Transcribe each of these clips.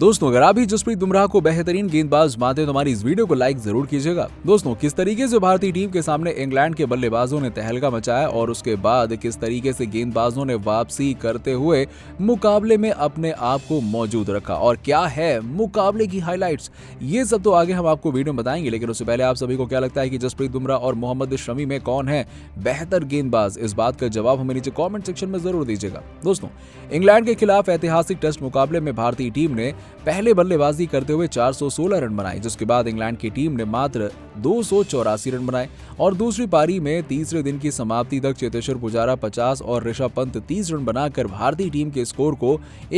दोस्तों अगर आप भी जसप्रीत बुमराह को बेहतरीन गेंदबाज मानते हैं तो हमारी इस वीडियो को लाइक जरूर कीजिएगा। दोस्तों किस तरीके से भारतीय टीम के सामने इंग्लैंड के बल्लेबाजों ने तहलका मचाया और उसके बाद किस तरीके से गेंदबाजों ने वापसी करते हुए मुकाबले में अपने आप को मौजूद रखा और क्या है मुकाबले की हाईलाइट्स, ये सब तो आगे हम आपको वीडियो में बताएंगे। लेकिन उससे पहले आप सभी को क्या लगता है कि जसप्रीत बुमराह और मोहम्मद शमी में कौन है बेहतर गेंदबाज, इस बात का जवाब हमें नीचे कॉमेंट सेक्शन में जरूर दीजिएगा। दोस्तों इंग्लैंड के खिलाफ ऐतिहासिक टेस्ट मुकाबले में भारतीय टीम ने पहले बल्लेबाजी करते हुए 416 रन बनाए, जिसके बाद इंग्लैंड की टीम ने मात्र 284 रन बनाए और दूसरी पारी में तीसरे दिन की समाप्ति तक चेतेश्वर पुजारा 50 और ऋषभ पंत 30 रन बनाकर भारतीय टीम के स्कोर को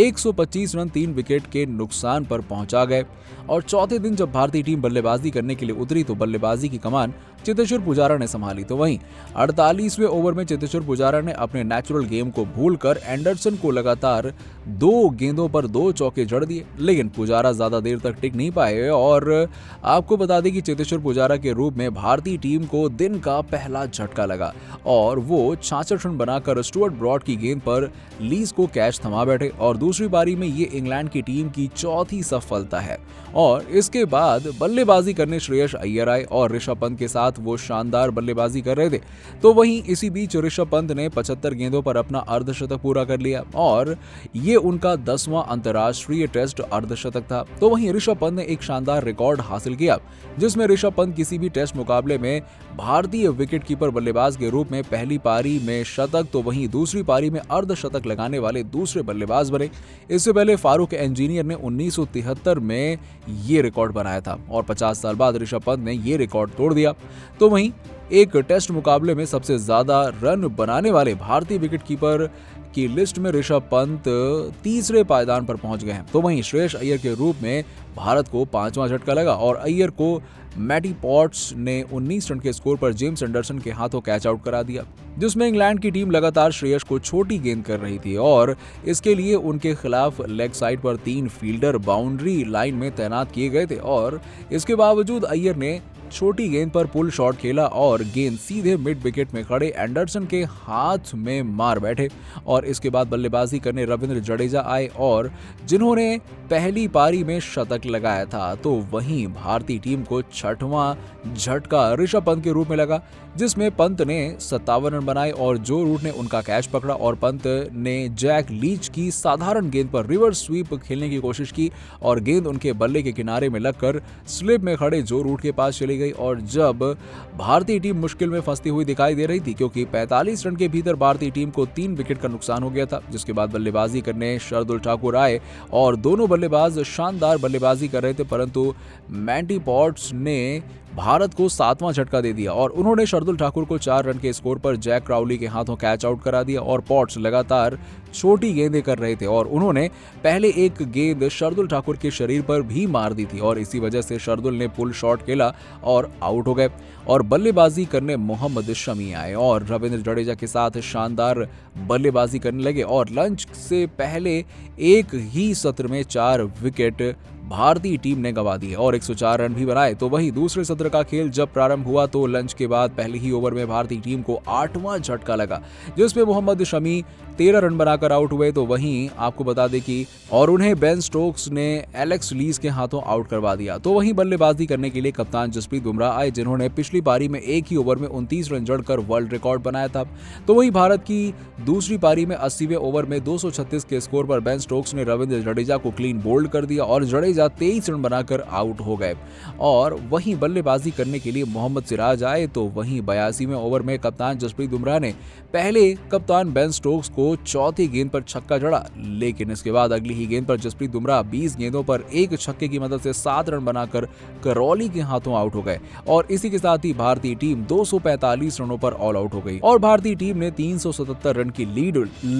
125 रन 3 विकेट के नुकसान पर पहुंचा गए। और चौथे दिन जब भारतीय टीम बल्लेबाजी करने के लिए उतरी तो बल्लेबाजी की कमान चेतेश्वर पुजारा ने संभाली। तो वहीं 48वें ओवर में चेतेश्वर पुजारा ने अपने नेचुरल गेम को भूलकर एंडरसन को लगातार 2 गेंदों पर 2 चौके जड़ दिए, लेकिन पुजारा ज्यादा देर तक टिक नहीं पाए। और आपको बता दें कि चेतेश्वर पुजारा के रूप में भारतीय टीम को दिन का पहला झटका लगा और वो 66 रन बनाकर स्टुअर्ट ब्रॉड की गेंद पर लीज को कैच थमा बैठे और दूसरी पारी में ये इंग्लैंड की टीम की चौथी सफलता है। और इसके बाद बल्लेबाजी करने श्रेयस अय्यर आए और ऋषभ पंत के साथ वो शानदार बल्लेबाजी कर रहे थे। तो वहीं इसी बीच ऋषभ पंत ने 75 गेंदों पर अपना अर्धशतक पूरा कर लिया और ये उनका 10वां अंतर्राष्ट्रीय टेस्ट अर्धशतक था। तो वहीं ऋषभ पंत ने एक शानदार रिकॉर्ड हासिल किया जिसमें ऋषभ पंत किसी भी टेस्ट मुकाबले में भारतीय विकेटकीपर बल्लेबाज के रूप में पहली पारी में शतक तो वहीं दूसरी पारी में अर्धशतक लगाने वाले दूसरे बल्लेबाज बने। इससे पहले फारूक इंजीनियर ने 1973 में ये रिकॉर्ड बनाया था और 50 साल बाद ऋषभ पंत ने ये रिकॉर्ड तोड़ दिया। तो वहीं एक टेस्ट मुकाबले में सबसे ज्यादा रन बनाने वाले भारतीय विकेटकीपर की लिस्ट में ऋषभ पंत तीसरे पायदान पर पहुंच गए हैं। तो वहीं श्रेयस अय्यर के रूप में भारत को 5वां झटका लगा और अय्यर को मैटी पॉट्स ने 19 रन के स्कोर पर जेम्स एंडरसन के हाथों कैच आउट करा दिया, जिसमें इंग्लैंड की टीम लगातार श्रेयस को छोटी गेंद कर रही थी और इसके लिए उनके खिलाफ लेग साइड पर 3 फील्डर बाउंड्री लाइन में तैनात किए गए थे। और इसके बावजूद अय्यर ने छोटी गेंद पर पुल शॉट खेला और गेंद सीधे मिड विकेट में खड़े एंडरसन के हाथ में मार बैठे। और इसके बाद बल्लेबाजी करने रविंद्र जडेजा आए और जिन्होंने पहली पारी में शतक लगाया था। तो वहीं भारतीय टीम को 6वां झटका ऋषभ पंत के रूप में लगा, जिसमें पंत ने 57 रन बनाए और जो रूट ने उनका कैच पकड़ा और पंत ने जैक लीच की साधारण गेंद पर रिवर्स स्वीप खेलने की कोशिश की और गेंद उनके बल्ले के किनारे में लगकर स्लिप में खड़े जो रूट के पास चली गई। और जब भारतीय टीम मुश्किल में फंसती हुई दिखाई दे रही थी क्योंकि 45 रन के भीतर भारतीय टीम को 3 विकेट का नुकसान हो गया था, जिसके बाद बल्लेबाजी करने शार्दुल ठाकुर आए और दोनों बल्लेबाज शानदार बल्लेबाजी कर रहे थे, परंतु मैटी पॉट्स ने भारत को 7वां झटका दे दिया और उन्होंने शार्दुल ठाकुर को 4 रन के स्कोर पर जैक क्राउली के हाथों कैच आउट करा दिया। और पॉट्स लगातार छोटी गेंदें कर रहे थे और उन्होंने पहले एक गेंद शार्दुल ठाकुर के शरीर पर भी मार दी थी और इसी वजह से शार्दुल ने पुल शॉट खेला और आउट हो गए। और बल्लेबाजी करने मोहम्मद शमी आए और रविंद्र जडेजा के साथ शानदार बल्लेबाजी करने लगे और लंच से पहले एक ही सत्र में 4 विकेट भारतीय टीम ने गंवा दिए और 104 रन भी बनाए। तो वहीं दूसरे सत्र का खेल जब प्रारंभ हुआ तो लंच के बाद पहले ही ओवर में भारतीय टीम को 8वां झटका लगा, जिसमें मोहम्मद शमी 13 रन बनाकर आउट हुए। तो वहीं आपको बता दें कि और उन्हें बेन स्टोक्स ने एलेक्स लीज के हाथों आउट करवा दिया। तो वहीं बल्लेबाजी करने के लिए कप्तान जसप्रीत बुमराह आए, जिन्होंने पिछली पारी में एक ही ओवर में 29 रन जड़कर वर्ल्ड रिकॉर्ड बनाया था। तो वहीं भारत की दूसरी पारी में 80वें ओवर में 236 के स्कोर पर बेन स्टोक्स ने रविंद्र जडेजा को क्लीन बोल्ड कर दिया और जडेजा 23 रन बनाकर आउट हो गए। और वहीं बल्लेबाजी करने के लिए मोहम्मद सिराज आए। तो वहीं 82वें ओवर में कप्तान जसप्रीत बुमराह ने पहले कप्तान बेन स्टोक्स को चौथी गेंद पर छक्का जड़ा, लेकिन इसके बाद अगली ही गेंद पर जसप्रीत बुमराह 20 गेंदों पर एक छक्के की मदद से 7 रन बनाकर करौली के हाथों आउट हो गए। और इसी के साथ ही भारतीय टीम 245 रनों पर ऑल आउट हो गई और भारतीय टीम ने 377 रन की लीड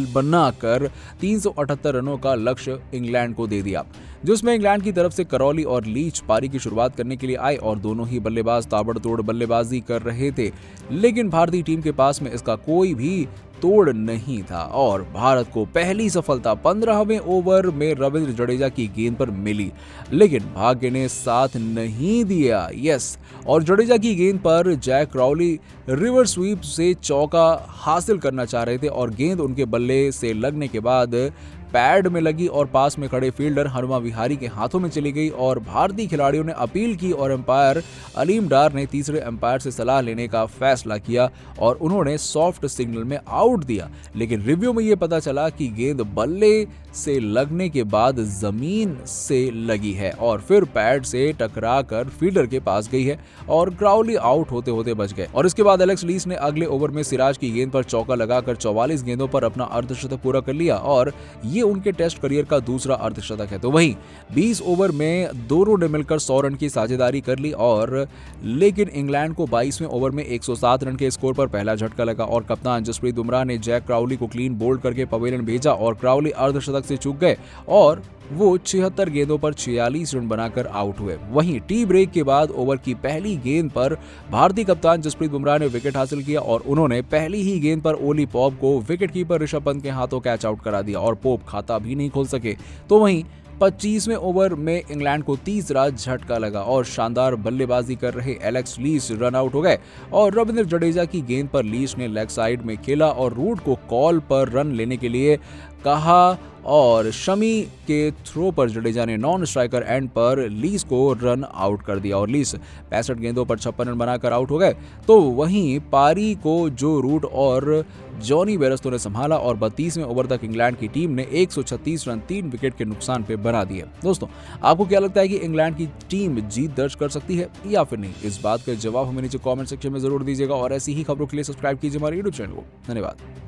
बनाकर 378 रनों का लक्ष्य इंग्लैंड को दे दिया, जिसमें इंग्लैंड की तरफ से करौली और लीच पारी की शुरुआत करने के लिए आए और दोनों ही बल्लेबाज ताबड़तोड़ बल्लेबाजी कर रहे थे, लेकिन भारतीय टीम के पास में इसका कोई भी तोड़ नहीं था और भारत को पहली सफलता 15वें ओवर में रविंद्र जडेजा की गेंद पर मिली, लेकिन भाग्य ने साथ नहीं दिया। यस, और जडेजा की गेंद पर जैक क्राउली रिवर्स स्वीप से चौका हासिल करना चाह रहे थे और गेंद उनके बल्ले से लगने के बाद पैड में लगी और पास में खड़े फील्डर हनुमा विहारी के हाथों में चली गई और भारतीय खिलाड़ियों ने अपील की और एम्पायर अलीम डार ने तीसरे एम्पायर से सलाह लेने का फैसला किया और उन्होंने सॉफ्ट सिग्नल में आउट दिया। लेकिन रिव्यू में यह पता चला कि गेंद बल्ले से लगने के बाद जमीन से लगी है और फिर पैड से टकराकर फील्डर के पास गई है और क्राउली आउट होते होते बच गए। और इसके बाद एलेक्स लीस ने अगले ओवर में सिराज की गेंद पर चौका लगाकर 44 गेंदों पर अपना अर्धशतक पूरा कर लिया और ये उनके टेस्ट करियर का दूसरा अर्धशतक है। तो वहीं 20 ओवर में दोनों ने मिलकर 100 रन की साझेदारी कर ली और लेकिन इंग्लैंड को 22वें ओवर में 107 रन के स्कोर पर पहला झटका लगा और कप्तान जसप्रीत बुमराह ने जैक क्राउली को क्लीन बोल्ड करके पवेलियन भेजा और क्राउली अर्धशतक से चूक गए और वो 76 गेंदों पर 46 रन बनाकर आउट हुए। वहीं टी ब्रेक के बाद ओवर की पहली गेंद पर भारतीय कप्तान जसप्रीत बुमराह ने विकेट हासिल किया और उन्होंने पहली ही गेंद पर ओली पॉप को विकेटकीपर ऋषभ पंत के हाथों कैच आउट करा दिया और पोप खाता भी नहीं खोल सके। तो वहीं 25वें ओवर में इंग्लैंड को तीसरा झटका लगा और शानदार बल्लेबाजी कर रहे एलेक्स लीस रन आउट हो गए और रविंद्र जडेजा की गेंद पर लीस ने लेग साइड में खेला और रूट को कॉल पर रन लेने के लिए कहा और शमी के थ्रो पर जडेजा ने नॉन स्ट्राइकर एंड पर लीस को रन आउट कर दिया और लीस 65 गेंदों पर 56 रन बनाकर आउट हो गए। तो वहीं पारी को जो रूट और जॉनी बेयरस्टो ने संभाला और 32वें ओवर तक इंग्लैंड की टीम ने 136 रन 3 विकेट के नुकसान पे बना दिए। दोस्तों, आपको क्या लगता है कि इंग्लैंड की टीम जीत दर्ज कर सकती है या फिर नहीं? इस बात का जवाब हमें नीचे कमेंट सेक्शन में जरूर दीजिएगा और ऐसी ही खबरों के लिए सब्सक्राइब कीजिए हमारे यूट्यूब चैनल को। धन्यवाद।